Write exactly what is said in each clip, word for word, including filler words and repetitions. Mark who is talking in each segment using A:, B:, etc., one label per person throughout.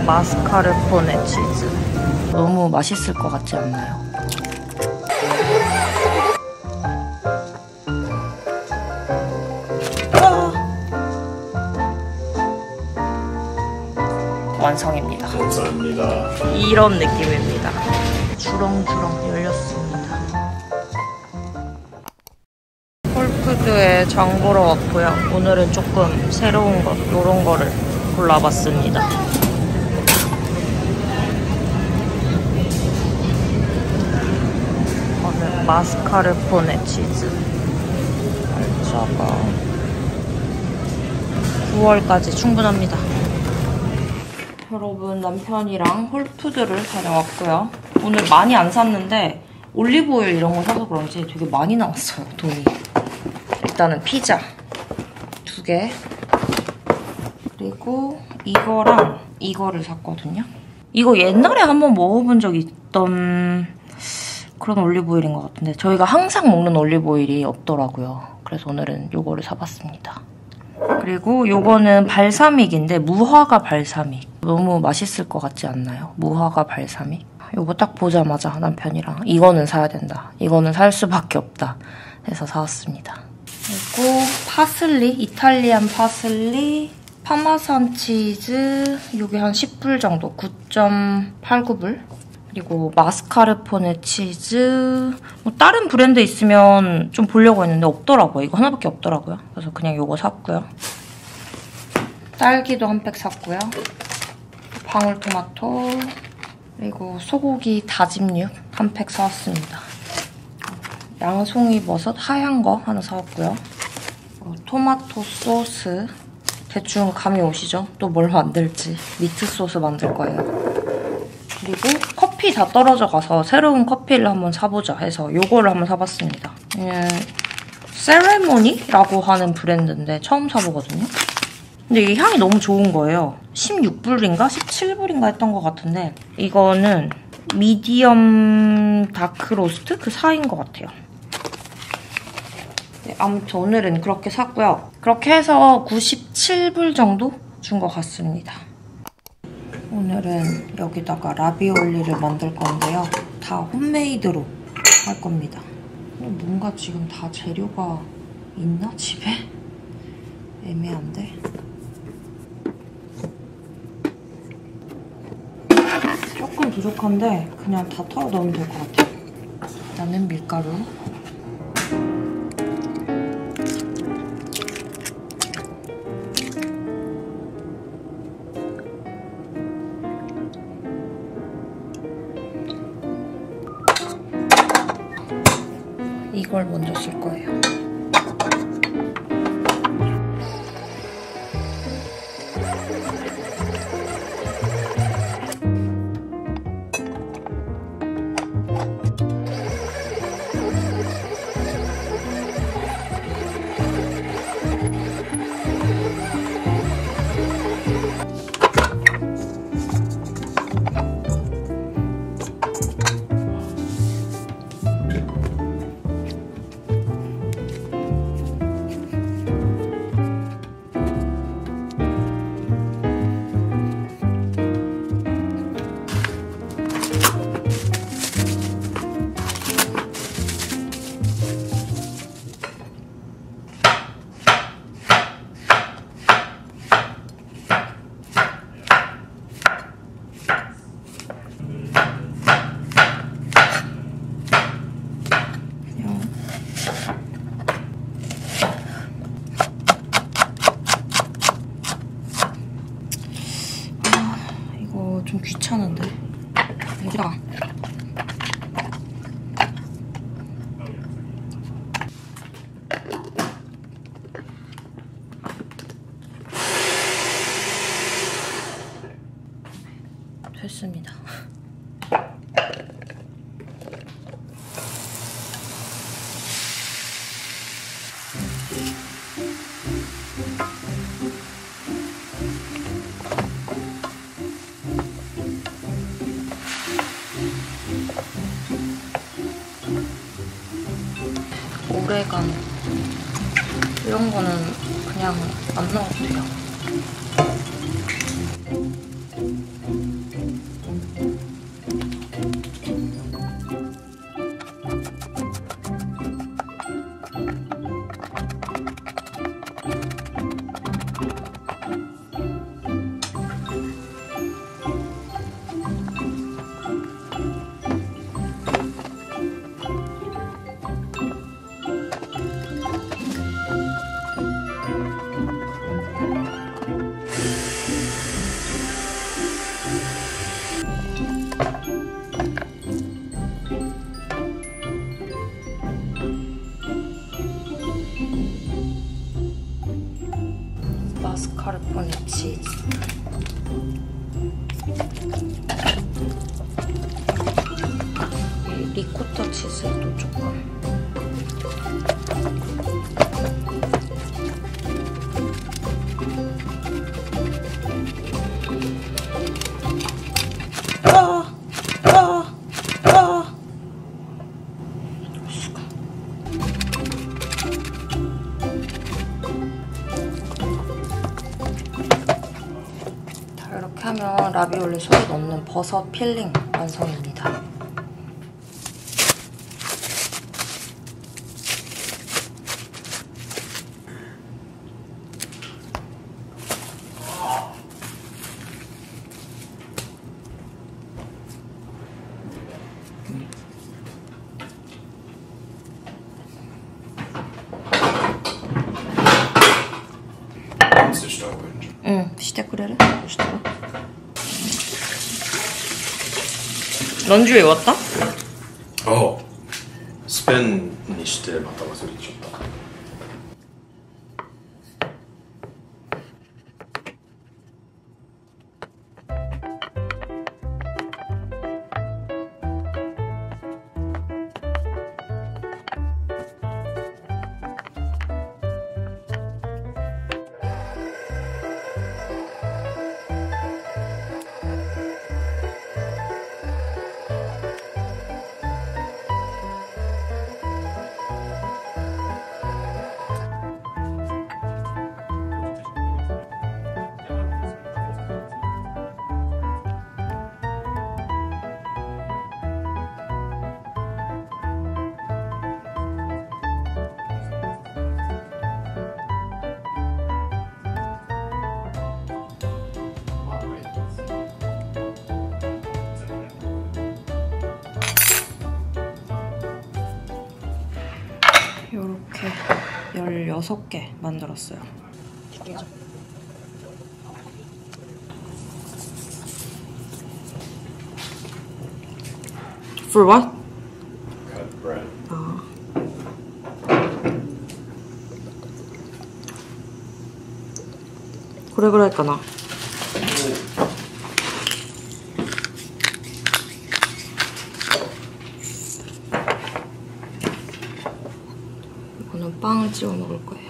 A: 마스카르포네 치즈. 너무 맛있을 것 같지 않나요? 완성입니다.
B: 감사합니다.
A: 이런 느낌입니다. 주렁주렁 열렸습니다. 홀푸드에 장 보러 왔고요. 오늘은 조금 새로운 것, 이런 거를 골라봤습니다. 오늘 마스카르포네 치즈. 날짜가 구월까지 충분합니다. 여러분, 남편이랑 홀푸드를 다녀왔고요. 오늘 많이 안 샀는데 올리브오일 이런 거 사서 그런지 되게 많이 나왔어요, 돈이. 일단은 피자 두 개, 그리고 이거랑 이거를 샀거든요. 이거 옛날에 한번 먹어본 적 있던 그런 올리브오일인 것 같은데 저희가 항상 먹는 올리브오일이 없더라고요. 그래서 오늘은 이거를 사봤습니다. 그리고 요거는 발사믹인데 무화과 발사믹. 너무 맛있을 것 같지 않나요? 무화과 발사믹. 요거 딱 보자마자 남편이랑 이거는 사야 된다. 이거는 살 수밖에 없다 해서 사왔습니다. 그리고 파슬리, 이탈리안 파슬리, 파마산 치즈. 요게 한 십 불 정도, 구 점 팔구 불. 그리고 마스카르포네 치즈. 뭐 다른 브랜드 있으면 좀 보려고 했는데 없더라고요. 이거 하나밖에 없더라고요. 그래서 그냥 요거 샀고요. 딸기도 한 팩 샀고요. 방울토마토, 그리고 소고기 다짐육 한 팩 사왔습니다. 양송이 버섯 하얀 거 하나 사왔고요. 토마토 소스. 대충 감이 오시죠? 또 뭘 만들지. 미트 소스 만들 거예요. 그리고 커피 다 떨어져 가서 새로운 커피를 한번 사보자 해서 요거를 한번 사봤습니다. 예, 세레모니라고 하는 브랜드인데 처음 사보거든요. 근데 이 향이 너무 좋은 거예요. 십육 불인가 십칠 불인가 했던 것 같은데 이거는 미디엄 다크 로스트? 그 사이인 것 같아요. 네, 아무튼 오늘은 그렇게 샀고요. 그렇게 해서 구십칠 불 정도 준 것 같습니다. 오늘은 여기다가 라비올리를 만들 건데요. 다 홈메이드로 할 겁니다. 뭔가 지금 다 재료가 있나? 집에? 애매한데? 조금 부족한데 그냥 다 털어 넣으면 될 것 같아요. 일단은 밀가루. 이걸 먼저 쓸 거예요. 좀 귀찮은데. 여기다가 됐습니다. 오레가노 이런 거는 그냥 안 넣어도 돼요. 치즈도 조금. 아! 아! 아! 자, 이렇게 하면 라비올리 속에 넣는 버섯 필링 완성입니다. 응, してくれる? 런쥔이 왔다?
B: 어, 스팸にしてまた忘れちゃった。
A: 요렇게 열여섯 개 만들었어요. For what?
B: Cut bread.
A: 아. 그래 그래 할까나? 이거는 빵을 찍어 먹을 거예요.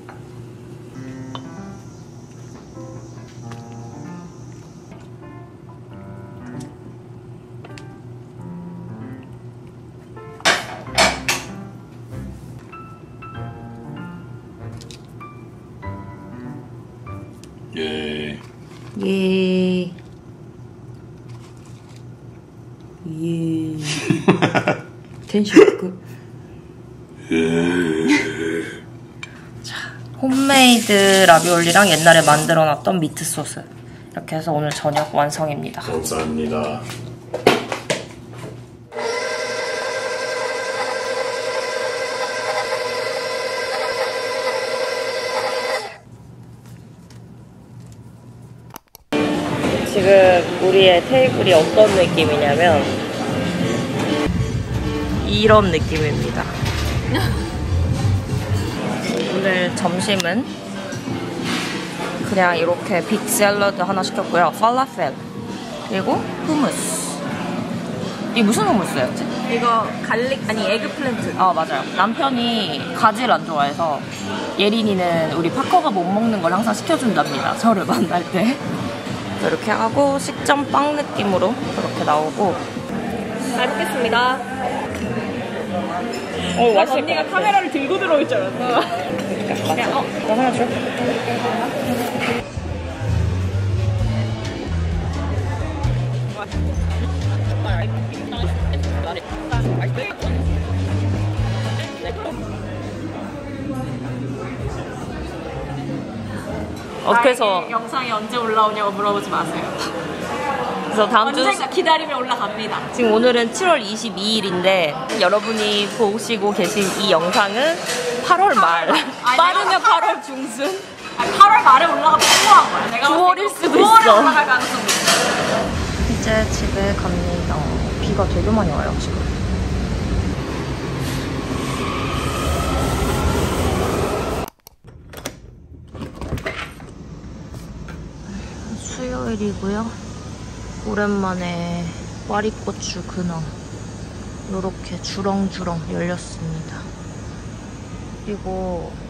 B: 예.
A: 예. 예. 텐션 그. 자, 홈메이드 라비올리랑 옛날에 만들어놨던 미트 소스 이렇게 해서 오늘 저녁 완성입니다.
B: 감사합니다.
A: 지금 우리의 테이블이 어떤 느낌이냐면 이런 느낌입니다. 오늘 점심은 그냥 이렇게 빅 샐러드 하나 시켰고요. 팔라펠 그리고 후무스. 이게 무슨 후무스였지?
C: 이거 갈릭 아니 에그플랜트.
A: 아 맞아요. 남편이 가지를 안 좋아해서 예린이는 우리 파커가 못 먹는 걸 항상 시켜준답니다. 저를 만날 때. 이렇게 하고 식전빵 느낌으로 그렇게 나오고.
C: 잘 먹겠습니다.
A: 어, 맛있을
C: 언니가
A: 것 같아.
C: 카메라를 들고 들어올 줄 알았어.
A: 그냥 어, 너 하나 줘. 어, 그래서
C: 영상이 언제 올라오냐고 물어보지 마세요.
A: 그래서 다음 주
C: 언젠가 기다리면 올라갑니다.
A: 지금 오늘은 칠월 이십이일인데 여러분이 보시고 계신 이 영상은 팔월 말. 빠르면 팔월 중순.
C: 아니, 팔월 말에 올라가면 성공한 거야. 내가
A: 구월일 수도
C: 구월에
A: 있어.
C: 올라갈 가능성이 있어.
A: 이제 집에 갑니다. 비가 되게 많이 와요 지금. 수요일이고요. 오랜만에 와리고추 근황 요렇게 주렁주렁 열렸습니다. 그리고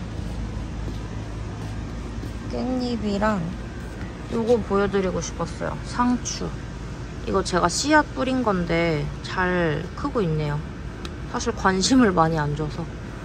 A: 깻잎이랑 요거 보여드리고 싶었어요. 상추. 이거 제가 씨앗 뿌린 건데 잘 크고 있네요. 사실 관심을 많이 안 줘서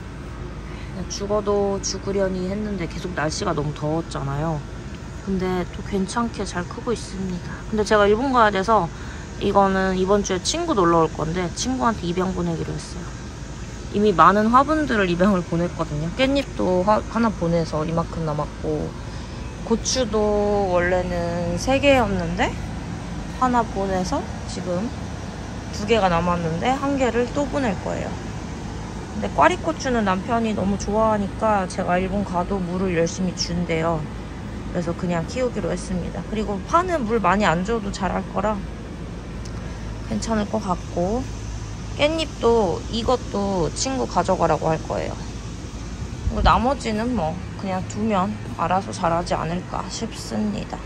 A: 죽어도 죽으려니 했는데 계속 날씨가 너무 더웠잖아요. 근데 또 괜찮게 잘 크고 있습니다. 근데 제가 일본 가야 돼서 이거는 이번 주에 친구 놀러 올 건데 친구한테 입양 보내기로 했어요. 이미 많은 화분들을 입양을 보냈거든요. 깻잎도 화, 하나 보내서 이만큼 남았고, 고추도 원래는 세 개였는데 하나 보내서 지금 두 개가 남았는데 한 개를 또 보낼 거예요. 근데 꽈리고추는 남편이 너무 좋아하니까 제가 일본 가도 물을 열심히 준대요. 그래서 그냥 키우기로 했습니다. 그리고 파는 물 많이 안 줘도 자랄 거라 괜찮을 것 같고, 깻잎도 이것도 친구 가져가라고 할 거예요. 그리고 나머지는 뭐 그냥 두면 알아서 자라지 않을까 싶습니다.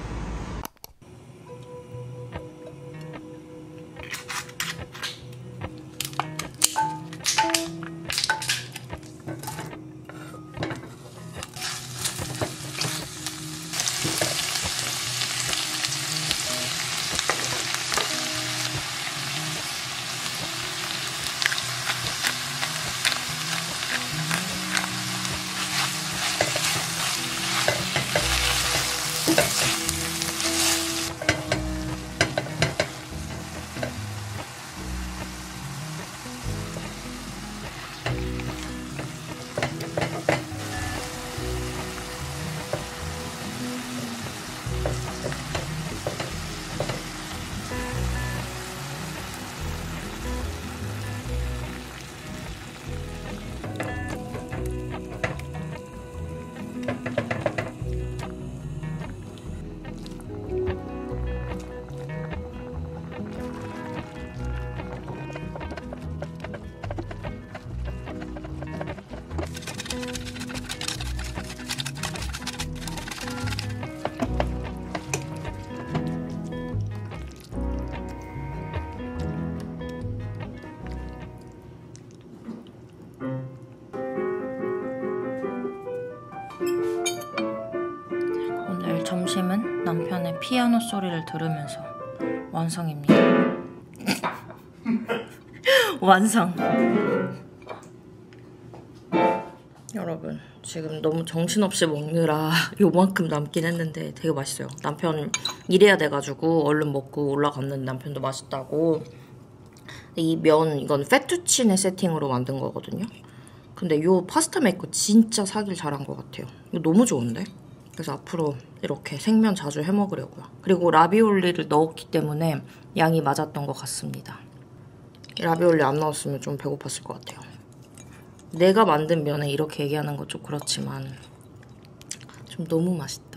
A: 점심은 남편의 피아노 소리를 들으면서 완성입니다. 완성! 여러분, 지금 너무 정신없이 먹느라 요만큼 남긴 했는데 되게 맛있어요. 남편 일해야 돼가지고 얼른 먹고 올라갔는데 남편도 맛있다고. 이 면, 이건 페투치네 세팅으로 만든 거거든요. 근데 요 파스타 메이커 진짜 사길 잘한 것 같아요. 이거 너무 좋은데? 그래서 앞으로 이렇게 생면 자주 해먹으려고요. 그리고 라비올리를 넣었기 때문에 양이 맞았던 것 같습니다. 라비올리 안 넣었으면 좀 배고팠을 것 같아요. 내가 만든 면에 이렇게 얘기하는 건 좀 그렇지만 좀 너무 맛있다.